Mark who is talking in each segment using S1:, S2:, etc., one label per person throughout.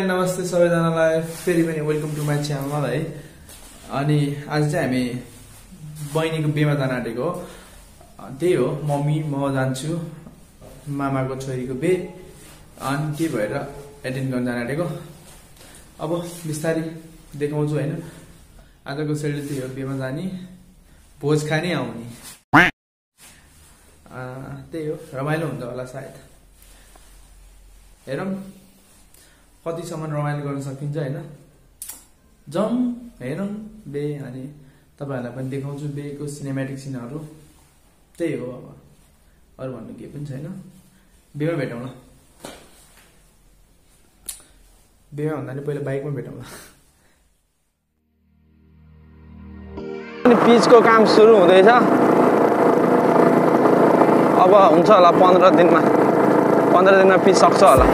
S1: And नमस्ते सबैजनालाई फेरि पनि वेलकम टु माई च्यानल है। अनि आज चाहिँ हामी बहिनीको बिहेमा जान आँटेको हो। त्यही हो, मम्मी म जान्छु मामाको छोरीको बिहे, अनि त्यही भएर एटेन्ड गर्न जान आँटेको। अब बिस्तारै देखाउँछु होइन। आजको सेड्युल त्यही हो, बिहेमा जाने, भोज खाने, आउने। त्यही हो, रमाइलो हुन्छ होला सायद। हेरौँ कतिसम्म रमाइलो गर्न सकिन्छ होइन। जाउँ हेरौँ बिहे, अनि तपाईँहरूलाई पनि देखाउँछु बिहेको सिनेमेटिक सिनहरू। त्यही हो, अब अरू भन्नु केही पनि छैन। बिहेमा भेटौँ न। बिहेमा भन्दा नि पहिला बाइकमा भेटौँ न।
S2: पिचको काम सुरु हुँदैछ। अब हुन्छ होला 15 दिनमा। 15 दिनमा पिच सक्छ होला।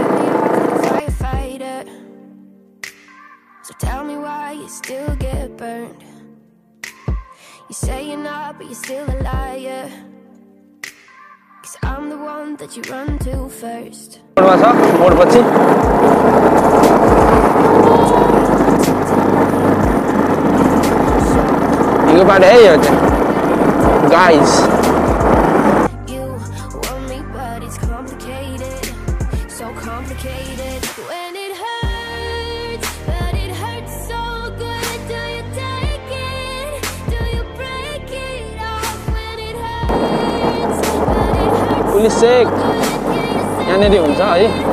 S3: So tell me why you still get burned. You say you're not, but you're still a liar. 'Cause I'm the one that you run to first.
S2: मोडपछि यो बाटो है यो चाहिँ guys.
S3: You want me, but it's complicated. So complicated. When it hurts, but it hurts so good. Do you take it? Do you break it off? When it hurts, but it hurts.
S2: Police check यहाँनिर हुन्छ है।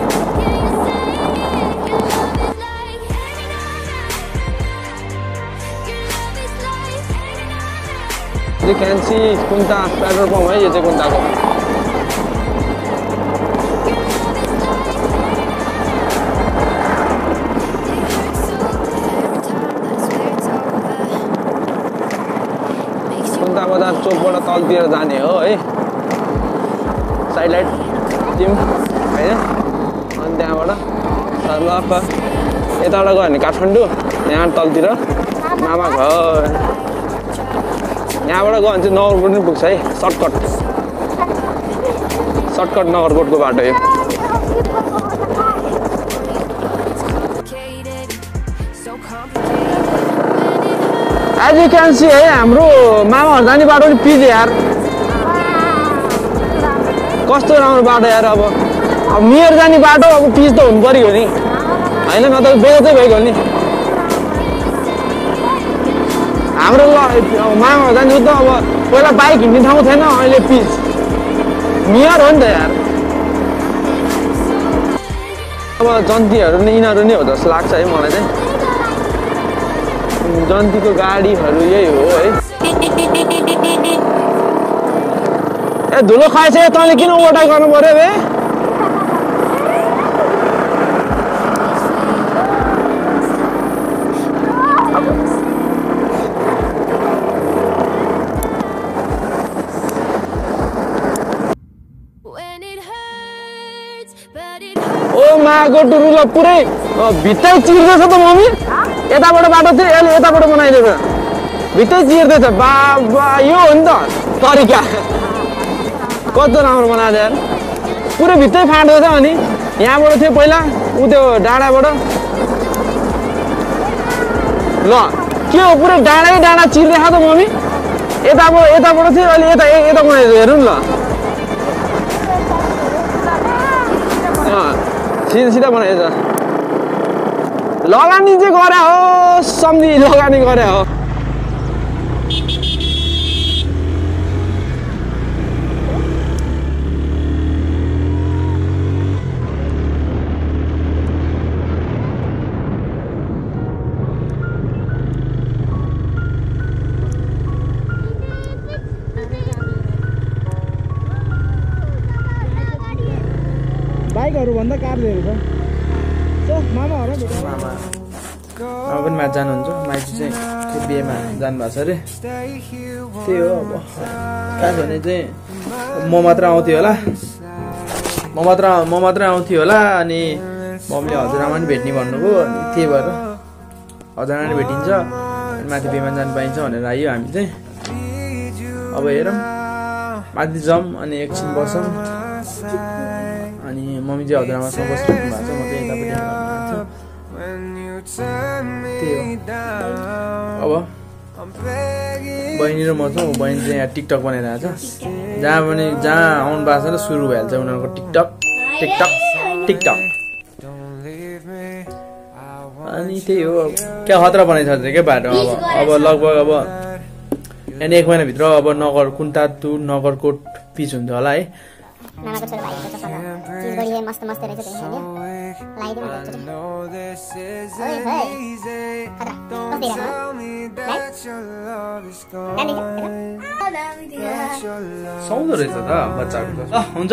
S2: You can see कुन्ता petrol pump है यो चाहिँ कुन्ताको। कुन्ता बजार चोकबाट तलतिर जाने हो है। साइड लाइट जिम होइन। अनि त्यहाँबाट सर्लक्क यताबाट गयो भने काठमाडौँ, यहाँ तलतिर मामा घर। यहाँबाट गयो भने चाहिँ नगरकोट पनि पुग्छ है। सर्टकट नगरकोटको बाटो यो। एज यु क्यान सी है, हाम्रो मामाहरू जाने बाटो पनि पिच यार। कस्तो राम्रो बाटो यार। अब मेयर जाने बाटो अब पिच त हुनु पऱ्यो नि होइन, न त बेगतै भइगयो नि। हाम्रो मामा जान्छु त अब पहिला बाइक हिँड्ने ठाउँ थिएन, अहिले पिच मेयर हो नि त यार। अब जन्तीहरू नै यिनीहरू नै हो जस्तो लाग्छ है मलाई चाहिँ। जन्तीको गाडीहरू यही हो है। ए धुलो खाएछ, तैँले किन ओभरटेक गर्नु पर्यो बे? ओ माको टुरुल पुरै भित्तै चिर्दैछ त मम्मी। यताबाट बाटो थियो, यसले यताबाट बनाइदिएछ, भित्तै चिर्दैछ। बाबा यो हो नि त तरिका। कस्तो राम्रो बनाएको यार, पुरै भित्तै फाट्दैछ। अनि यहाँबाट थियो पहिला ऊ त्यो डाँडाबाट। ल के हो, पुरै डाँडै डाँडा चिर्दैछ त मम्मी। यताबाट थियो, अहिले यता बनाइदियो। हेर्नु नि ल, सिधा बनाएछ। लगानी चाहिँ गरे हो, सम्झी लगानी गरे हो। बाइकहरू भन्दा कारहरू छ। मामाहरू
S1: मामा पनि माथि जानुहुन्छ। माइती चाहिँ बिहेमा जानुभएको छ अरे। त्यही हो, अब खास भने चाहिँ म मात्र आउँथेँ होला। अनि मम्मीले हजुरआमा पनि भेट्ने भन्नुभयो। अनि त्यही भएर हजुरआमा पनि भेटिन्छ, अनि माथि बिहेमा जानु पाइन्छ भनेर आयो हामी चाहिँ। अब हेरौँ माथि जाउँ, अनि एकछिन बसौँ। अनि मम्मी चाहिँ हजुरआमासँग बसिराख्नु भएको छ, म चाहिँ यतापट्टि अब बहिनी र म छौँ बहिनी चाहिँ यहाँ टिकटक बनाइरहेको छ जहाँ पनि जहाँ आउनु भएको छ सुरु भइहाल्छ उनीहरूको टिकटक टिकटक टिकटक अनि त्यही हो क्या खतरा बनाइसक्छ क्या बाटो अब लगभग अब यहाँ 1 महिनाभित्र अब नगर कुन्ता टु नगरकोट पिच हुन्छ होला है
S4: नानाको छोरो भाइको चस्मा चिज बढी मस्त मस्त रहेछ त्यही हैन लाइदिनु एकचोटी ओइ भाइ खतरा कति राख्नु
S1: सुहाउँदो रहेछ त बच्चाको त हुन्छ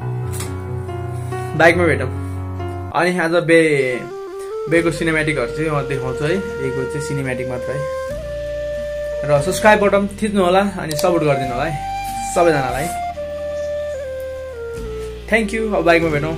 S1: बाइकमा भेटौँ अनि आज बेको सिनेमेटिकहरू चाहिँ म देखाउँछु है बेको चाहिँ सिनेमेटिक मात्र है र सब्सक्राइब बटन थिच्नु होला अनि सपोर्ट गरिदिनु होला है सबैजनालाई थ्याङ्क यू अब बाइकमा भेटौँ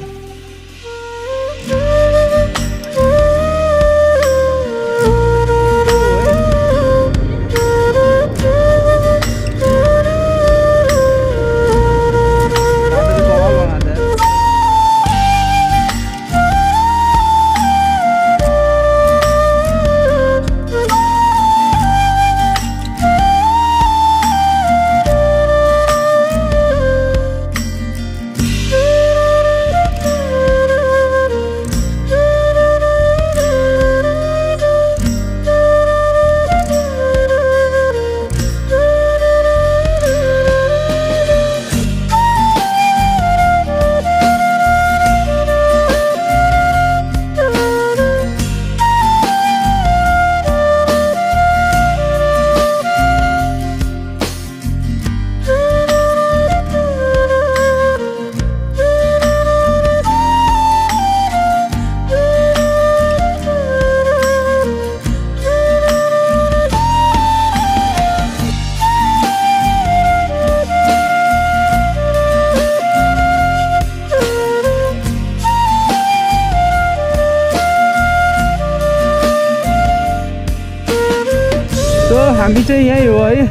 S1: हामी चाहिँ यही हो है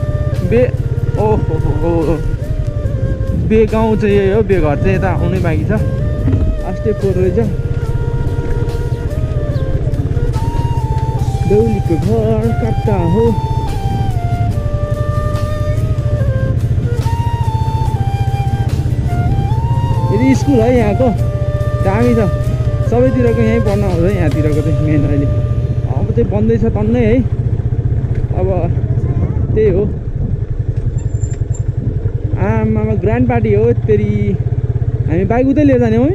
S1: बे गाउँ चाहिँ यही हो बे घर चाहिँ यता आउनै बाँकी छ अस्ति पोर रहेछ दौलीको घर कता हो यदि स्कुल है यहाँको दामी छ सबैतिरको यहीँ पढ्न आउँछ यहाँतिरको चाहिँ मेन अहिले अब चाहिँ बन्दैछ तन्नै है अब त्यही हो आमामा ग्रान्ड पार्टी हो फेरि हामी बाइक उतै लिएर जाने हो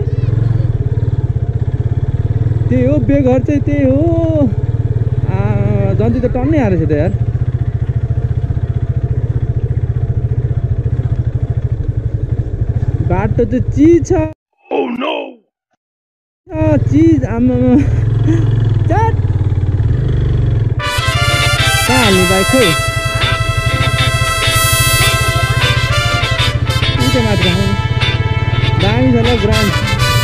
S1: त्यही हो बेघर चाहिँ त्यही हो जन्ती त टन्नै हारेछ त यार बाटो चाहिँ चिज छ चिज आमामा चाट कहाँ हाल्नु बाइक खै मात्र दामी छ ल grand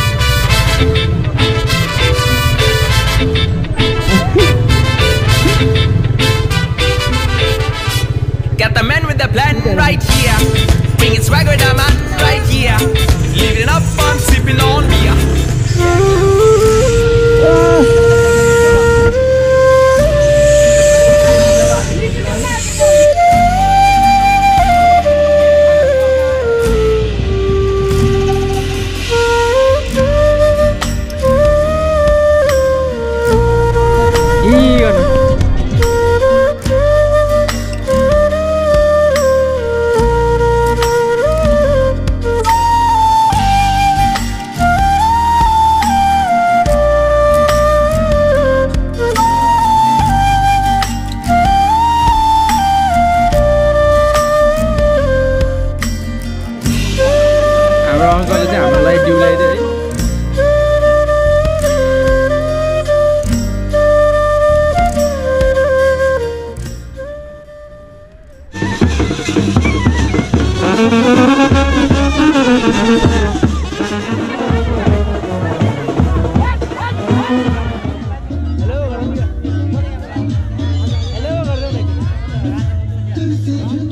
S5: Got the man with the plan right here. Bringing swag with the man right here. Living up fun, sipping on beer.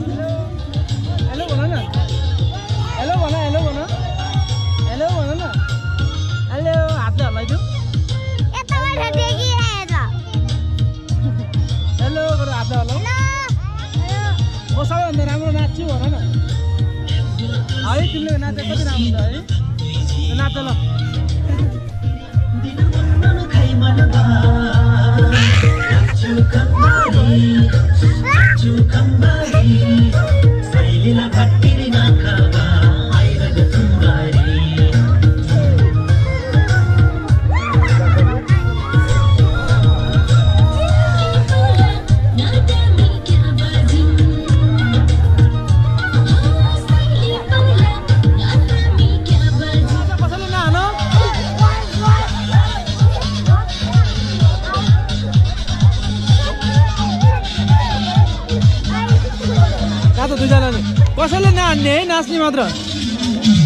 S1: Hello भन न
S2: तिमीले नाचे कति राम्रो हुन्छ है नाच ल कसैले नहान्ने है नाच्ने मात्र